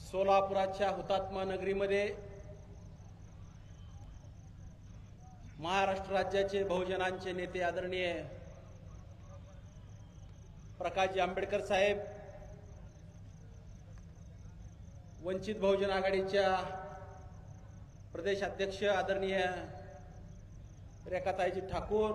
सोलापुराच्या हुतात्मा नगरीमध्ये महाराष्ट्र राज्याचे बहुजनांचे नेते आदरणीय प्रकाशजी आंबेडकर साहेब, वंचित बहुजन आघाडीच्या प्रदेश अध्यक्ष आदरणीय रेखाताईजी ठाकूर,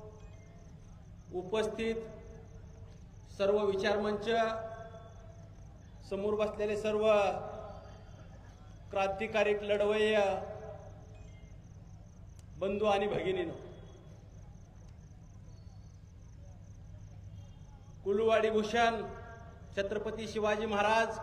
उपस्थित सर्व विचारमंच, समोर बसलेले सर्व क्रांतिकारी लढवय्ये बंधू आणि भगिनींनो, कुलवाडी भूषण छत्रपती शिवाजी महाराज,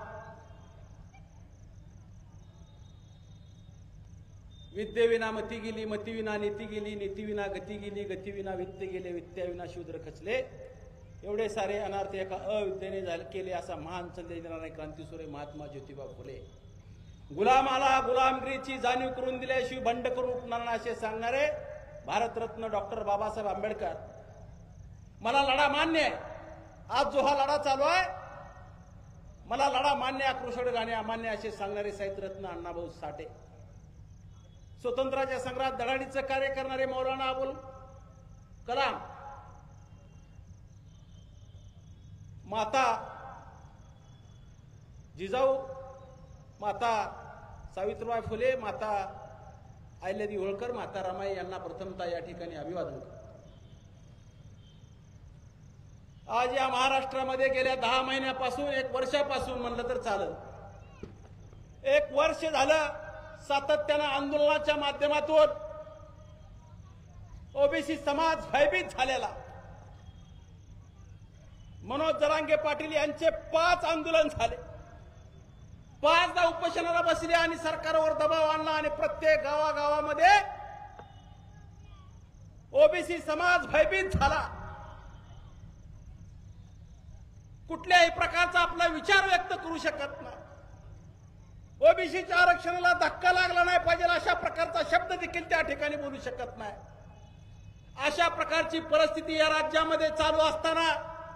विद्येविना मती गेली, मतीविना नीती गेली, नीतीविना गती गेली, गतीविना वित्त गेले, वित्त्याविना शूद्र खचले, एवढे सारे अनार्थ एका अविद्येने केले असा महान संदेश देणारे क्रांतीसूर्य महात्मा ज्योतिबा फुले, गुलामाला गुलामगिरीची जाणीव करून दिल्याशिवाय बंड करून उठणार नाही असे सांगणारे भारतरत्न डॉक्टर बाबासाहेब आंबेडकर. मला लढा मान्य आहे, आज जो हा लढा चालू आहे मला लढा मान्य, आक्रोशड गाणे अमान्य असे सांगणारे साहित्यरत्न अण्णाभाऊ साठे, स्वतंत्राच्या संग्रामात धडाडीचं कार्य करणारे मौलाना अबुल कलाम, माता जिजाऊ, माता सावित्रीबाई फुले, माता अहिल्यादेवी होळकर, माता रमाई यांना प्रथमतः या ठिकाणी अभिवादन करतो. आज या महाराष्ट्रामध्ये गेल्या 10 महिन्यापासून, 1 वर्षापासून म्हणलं तर चालेल, 1 वर्ष झालं सातत्यानं आंदोलनाच्या माध्यमातून ओबीसी समाज भयभीत झालेला. मनोज जरांगे पाटील यांचे 5 आंदोलन झाले, 5दा उपोषणाला बसले आणि सरकारवर दबाव आणला आणि प्रत्येक गावागावामध्ये ओबीसी समाज भयभीत झाला. कुठल्याही प्रकारचा आपला विचार व्यक्त करू शकत नाही, ओबीसीच्या आरक्षणाला धक्का लागला नाही पाहिजे अशा प्रकारचा शब्द देखील त्या ठिकाणी बोलू शकत नाही. अशा प्रकारची परिस्थिती या राज्यामध्ये चालू असताना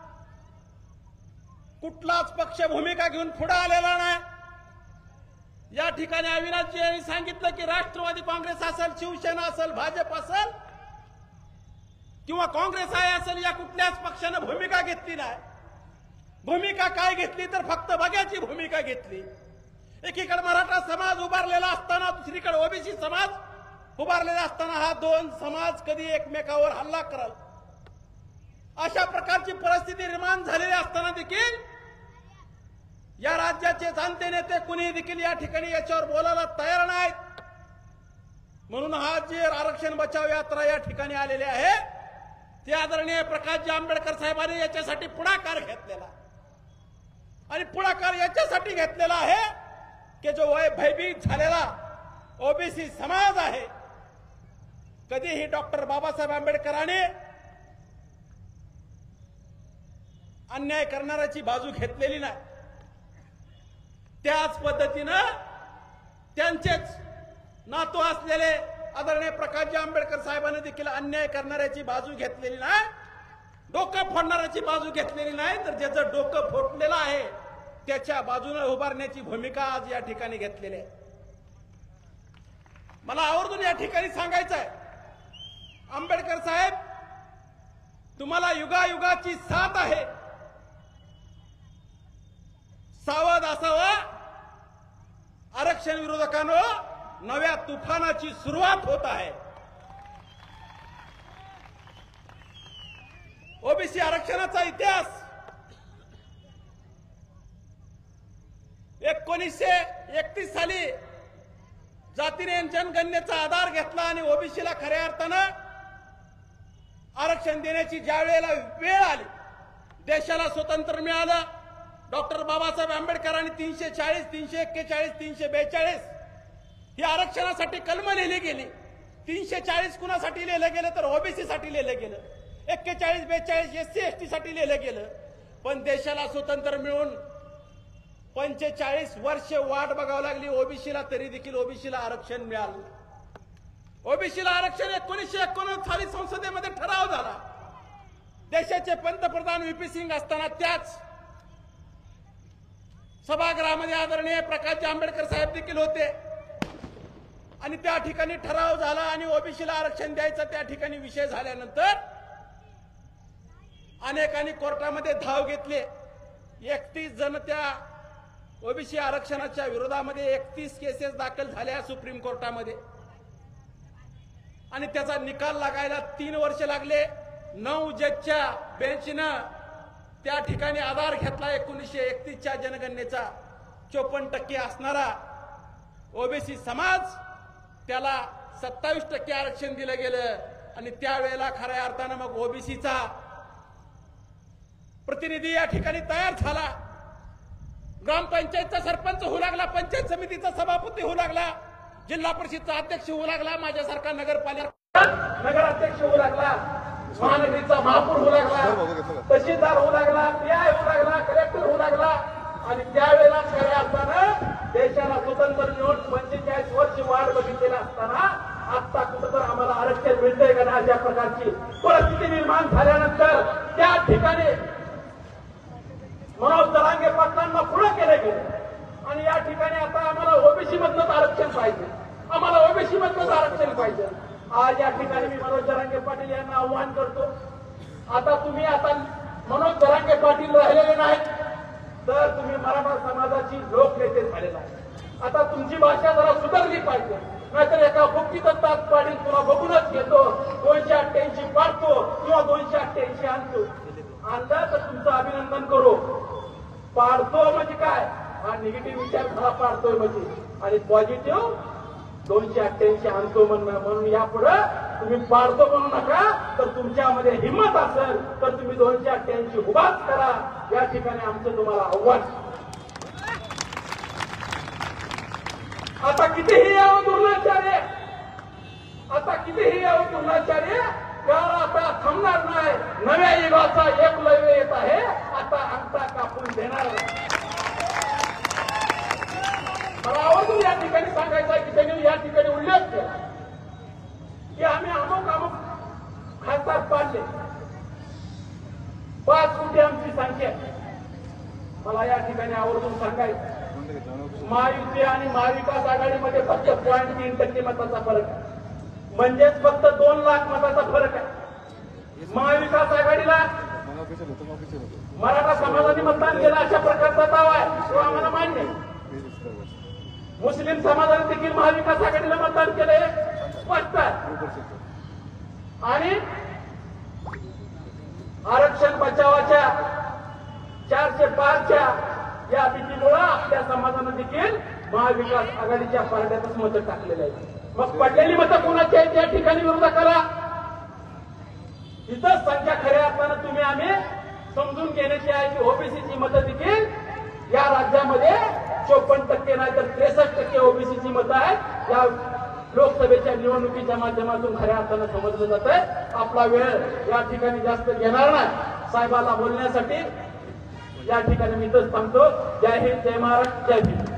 कुठलाच पक्ष भूमिका घेऊन पुढे आलेला नाही. या ठिकाणी अविनाशजी यांनी सांगितलं की राष्ट्रवादी काँग्रेस असेल, शिवसेना असेल, भाजप असेल किंवा काँग्रेस आहे असेल, या कुठल्याच पक्षाने भूमिका घेतली नाही. भूमिका काय घेतली तर फक्त बघ्याची भूमिका घेतली. एकीकडे मराठा समाज उभारलेला असताना दुसरीकडे ओबीसी समाज उभारलेला असताना हा 2 समाज कधी एकमेकावर हल्ला करल अशा प्रकारची परिस्थिती निर्माण झालेली असताना देखील या राज्याचे जाणते नेते कुणी देखील या ठिकाणी याच्यावर बोलायला तयार नाहीत. म्हणून हा जे आरक्षण बचाव यात्रा या ठिकाणी आलेली आहे ते आदरणीय प्रकाशजी आंबेडकर साहेबांनी याच्यासाठी पुढाकार घेतलेला आणि पुढाकार याच्यासाठी घेतलेला आहे की जो भयभीत झालेला ओबीसी समाज आहे, कधीही डॉक्टर बाबासाहेब आंबेडकरांनी अन्याय करणाऱ्याची बाजू घेतलेली नाही. त्याच पद्धतीनं त्यांचेच नातू असलेले आदरणीय प्रकाशजी आंबेडकर साहेबांनी देखील अन्याय करणाऱ्याची बाजू घेतलेली नाही, डोकं फोडणाऱ्याची बाजू घेतलेली नाही, तर ज्याचं डोकं फोडलेलं आहे त्याच्या बाजूने उभारण्याची भूमिका आज या ठिकाणी घेतलेली आहे. मला आवर्जून या ठिकाणी सांगायचं आहे, आंबेडकर साहेब तुम्हाला युगायुगाची साथ आहे, सावध असावं. आरक्षण विरोधकांनो, नव्या तुफानाची सुरुवात होत आहे. ओबीसी आरक्षणाचा इतिहास 1931 साली जातीने जनगणनेचा आधार घेतला आणि ओबीसीला खऱ्या अर्थानं आरक्षण देण्याची ज्या वेळेला वेळ आली, देशाला स्वातंत्र्य मिळालं, डॉक्टर बाबासाहेब आंबेडकरांनी 340, 341, 342 ही आरक्षणासाठी कलम लिहिली गेली. 340 कुणासाठी लिहिलं गेलं तर ओबीसी साठी लिहिलं गेलं, 41, 42 SC ST साठी लिहिलं गेलं. पण देशाला स्वातंत्र्य मिळून 45 वर्ष वाट बघावं लागली ओबीसीला, तरी देखील ओबीसीला आरक्षण मिळालं. ओबीसीला आरक्षण 1989 साली संसदेमध्ये ठराव झाला. देशाचे पंतप्रधान व्हीपी सिंग असताना त्याच सभागृहामध्ये आदरणीय प्रकाश आंबेडकर साहेब देखील होते आणि त्या ठिकाणी ठराव झाला आणि ओबीसीला आरक्षण द्यायचा त्या ठिकाणी विषय झाल्यानंतर अनेकांनी कोर्टामध्ये धाव घेतली. 31 जण त्या ओबीसी आरक्षणाच्या विरोधामध्ये 31 केसेस दाखल झाल्या सुप्रीम कोर्टामध्ये आणि त्याचा निकाल लागायला 3 वर्ष लागले. 9 जजच्या बेंचनं त्या ठिकाणी आधार घेतला 1931च्या जनगणनेचा. 54% असणारा ओबीसी समाज त्याला 27% आरक्षण दिलं गेलं आणि त्यावेळेला खऱ्या अर्थानं मग ओबीसीचा प्रतिनिधी या ठिकाणी तयार झाला. ग्रामपंचायतचा सरपंच होऊ लागला, पंचायत समितीचा सभापती होऊ लागला, जिल्हा परिषदचा अध्यक्ष होऊ लागला, माझ्यासारखा नगरपालिका नगराध्यक्ष होऊ लागला, महानगरीचा महापौर होऊ लागला, तहसीलदार होऊ लागला, पीआय होऊ लागला, कलेक्टर होऊ लागला आणि त्यावेळेला खऱ्या अर्थानं देशाला स्वतंत्र मिळून 45 वर्ष वाढ बघितलेला असताना आता कुठं तर आम्हाला आरक्षण मिळतंय का ना अशा प्रकारची परिस्थिती निर्माण झाल्यानंतर त्या ठिकाणी मनोज जरांगे पाटलांना पुढे केले गेले आणि या ठिकाणी आता आम्हाला ओबीसी मधनच आरक्षण पाहिजे, आम्हाला ओबीसी मधनच आरक्षण पाहिजे. आज या ठिकाणी मी मनोज जरांगे पाटील यांना आव्हान करतो, आता तुम्ही आता मनोज जरांगे पाटील राहिलेले नाहीत तर तुम्ही मराठा समाजाची लोकनेते झालेला आहे. आता तुमची भाषा जरा सुधारली पाहिजे, नाहीतर एका भुक्कीत तास पाडील तुला बघूनच घेतो, 288 पाडतो किंवा 288 आणतो. आणला तर तुमचं अभिनंदन करू. पाडतो म्हणजे काय, हा निगेटिव्ह विचार खरा पाडतोय म्हणजे आणि पॉझिटिव्ह 288 आणतो म्हणून यापुढे तुम्ही पाडतो म्हणू नका. तर तुमच्यामध्ये हिंमत असेल तर तुम्ही 288 उभाच करा. या ठिकाणी आमचं तुम्हाला आव्हान. आता कितीही यावं दुर्नाचार्य, आता कितीही यावं दुर्नाचार्य, काळ आता थांबणार नाही. नव्या युगाचा एकलव्य येत आहे, आता अंगठा कापून देणार. मला आवर्जून या ठिकाणी सांगायचं आहे की त्यांनी या ठिकाणी उल्लेख केला की आम्ही अमुक खासदार पाडले, 5 कोटी आमची संख्या. मला या ठिकाणी आवर्जून सांगायचं महायुती आणि महाविकास आघाडीमध्ये फक्त 0.3% मताचा फरक आहे, म्हणजेच फक्त 2 लाख मताचा फरक आहे. महाविकास आघाडीला मराठा समाजाने मतदान केलं अशा प्रकारचा दावा आहे, तो आम्हाला मान्य आहे. मुस्लिम समाजाने देखील महाविकास आघाडीला मतदान केले स्पष्ट आहे. आणि आरक्षण बचावाच्या 405च्या या भीतीमुळे आपल्या समाजानं देखील महाविकास आघाडीच्या पारड्यातच मतं टाकलेलं आहे. मग पडलेली मतं कोणाची आहेत त्या ठिकाणी विरोधकाला इथं संख्या खऱ्या अर्थानं तुम्ही आम्ही समजून घेण्याची आहे की ओबीसीची मतं देखील या राज्यामध्ये 54% नाही तर 63% ओबीसीची मतं आहेत. या लोकसभेच्या निवडणुकीच्या माध्यमातून खऱ्या अर्थानं समजलं जात आहे. आपला वेळ या ठिकाणी जास्त घेणार नाही साहेबाला बोलण्यासाठी. या ठिकाणी मी इथंच थांबतो. जय हिंद, जय महाराष्ट्र, जय भीम.